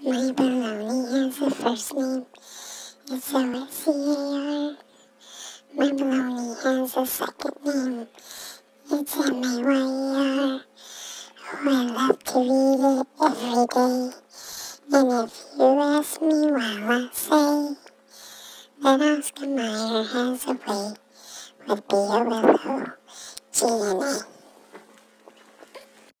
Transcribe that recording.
My baloney has a first name, it's O-S-C-A-R. My baloney has a second name, it's M-A-Y-E-R. Oh, I love to read it every day. And if you ask me while I say that Oscar Mayer has a way, would be a willow, G&A.